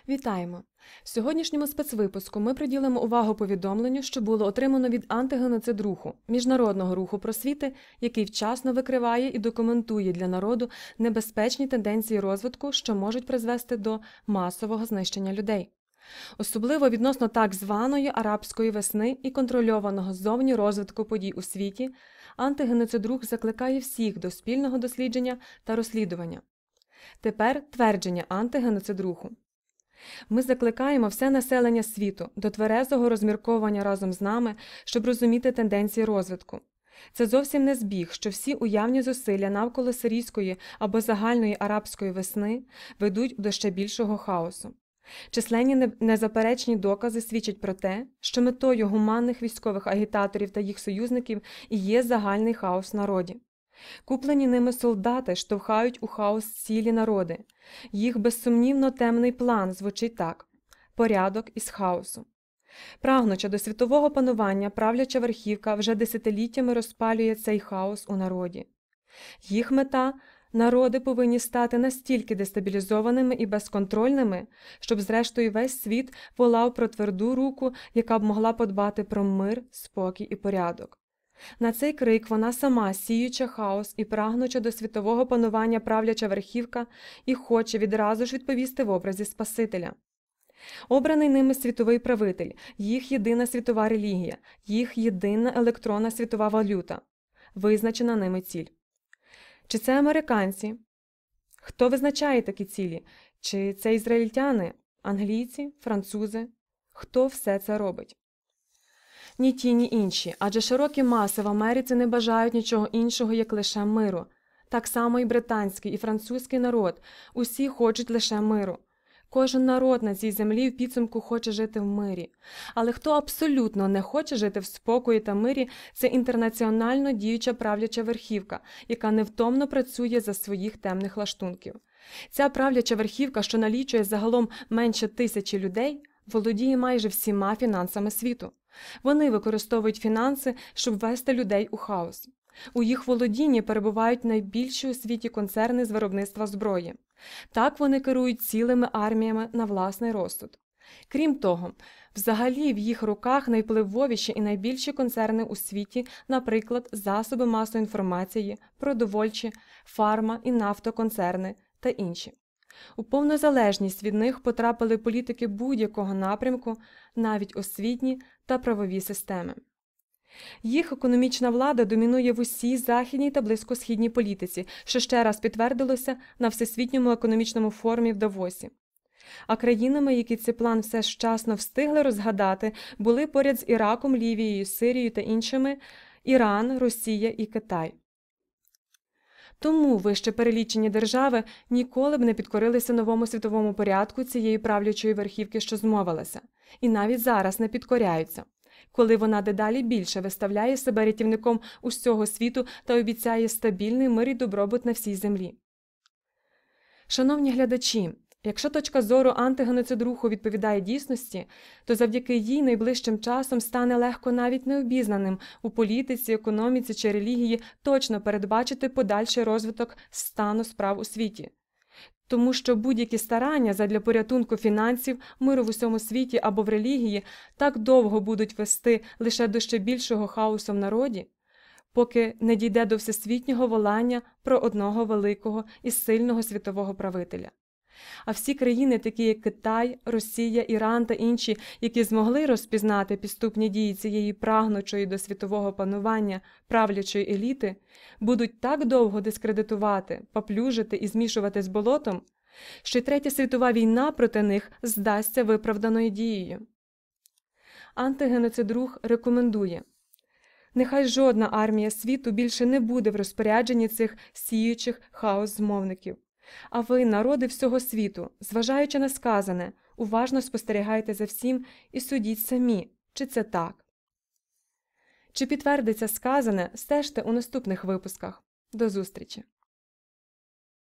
Вітаємо! В сьогоднішньому спецвипуску ми приділимо увагу повідомленню, що було отримано від антигеноцид-руху – міжнародного руху просвіти, який вчасно викриває і документує для народу небезпечні тенденції розвитку, що можуть призвести до масового знищення людей. Особливо відносно так званої арабської весни і контрольованого ззовні розвитку подій у світі, антигеноцид-рух закликає всіх до спільного дослідження та розслідування. Тепер твердження антигеноцид-руху. Ми закликаємо все населення світу до тверезого розмірковування разом з нами, щоб розуміти тенденції розвитку. Це зовсім не збіг, що всі уявні зусилля навколо сирійської або загальної арабської весни ведуть до ще більшого хаосу. Численні незаперечні докази свідчать про те, що метою гуманних військових агітаторів та їх союзників і є загальний хаос в народі. Куплені ними солдати штовхають у хаос цілі народи. Їх безсумнівно темний план звучить так – порядок із хаосу. Прагнучи до світового панування, правляча верхівка вже десятиліттями розпалює цей хаос у народі. Їх мета – народи повинні стати настільки дестабілізованими і безконтрольними, щоб зрештою весь світ волав про тверду руку, яка б могла подбати про мир, спокій і порядок. На цей крик вона сама, сіюча хаос і прагнуча до світового панування правляча верхівка, і хоче відразу ж відповісти в образі Спасителя. Обраний ними світовий правитель, їх єдина світова релігія, їх єдина електронна світова валюта. Визначена ними ціль. Чи це американці? Хто визначає такі цілі? Чи це ізраїльтяни, англійці, французи? Хто все це робить? Ні ті, ні інші, адже широкі маси в Америці не бажають нічого іншого, як лише миру. Так само і британський, і французький народ – усі хочуть лише миру. Кожен народ на цій землі в підсумку хоче жити в мирі. Але хто абсолютно не хоче жити в спокої та мирі – це інтернаціонально діюча правляча верхівка, яка невтомно працює за своїх темних лаштунків. Ця правляча верхівка, що налічує загалом менше 1000 людей, володіє майже всіма фінансами світу. Вони використовують фінанси, щоб ввести людей у хаос. У їх володінні перебувають найбільші у світі концерни з виробництва зброї. Так вони керують цілими арміями на власний розсуд. Крім того, взагалі в їх руках найвпливовіші і найбільші концерни у світі, наприклад, засоби масової інформації, продовольчі, фарма і нафтоконцерни та інші. У повну залежність від них потрапили політики будь-якого напрямку, навіть освітні та правові системи. Їх економічна влада домінує в усій західній та близькосхідній політиці, що ще раз підтвердилося на Всесвітньому економічному форумі в Давосі. А країнами, які цей план все ж вчасно встигли розгадати, були поряд з Іраком, Лівією, Сирією та іншими – Іран, Росія і Китай. Тому вище перелічені держави ніколи б не підкорилися новому світовому порядку цієї правлячої верхівки, що змовилася. І навіть зараз не підкоряються, коли вона дедалі більше виставляє себе рятівником усього світу та обіцяє стабільний мир і добробут на всій землі. Шановні глядачі, якщо точка зору антигеноцид-руху відповідає дійсності, то завдяки їй найближчим часом стане легко навіть необізнаним у політиці, економіці чи релігії точно передбачити подальший розвиток стану справ у світі. Тому що будь-які старання задля порятунку фінансів, миру в усьому світі або в релігії так довго будуть вести лише до ще більшого хаосу в народі, поки не дійде до всесвітнього волання про одного великого і сильного світового правителя. А всі країни, такі як Китай, Росія, Іран та інші, які змогли розпізнати підступні дії цієї прагнучої до світового панування правлячої еліти, будуть так довго дискредитувати, паплюжити і змішувати з болотом, що й Третя світова війна проти них здасться виправданою дією. Антигеноцид-рух рекомендує: нехай жодна армія світу більше не буде в розпорядженні цих сіючих хаос-змовників. А ви, народи всього світу, зважаючи на сказане, уважно спостерігайте за всім і судіть самі, чи це так. Чи підтвердиться сказане, стежте у наступних випусках. До зустрічі!